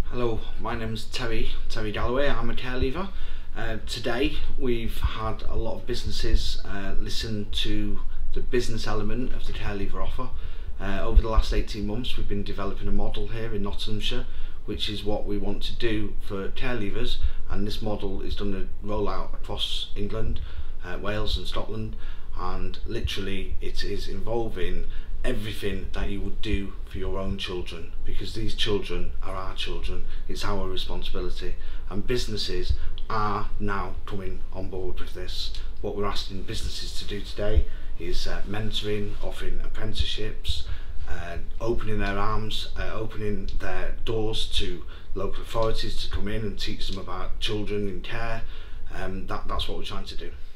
Hello, my name's Terry Galloway. I'm a care leaver. Today we've had a lot of businesses listen to the business element of the care leaver offer. Over the last 18 months we've been developing a model here in Nottinghamshire, which is what we want to do for care leavers, and this model is done to roll out across England, Wales and Scotland, and literally it is involving everything that you would do for your own children, because these children are our children. It's our responsibility, and businesses are now coming on board with this. What we're asking businesses to do today is mentoring, offering apprenticeships, opening their arms, opening their doors to local authorities to come in and teach them about children in care. That's what we're trying to do.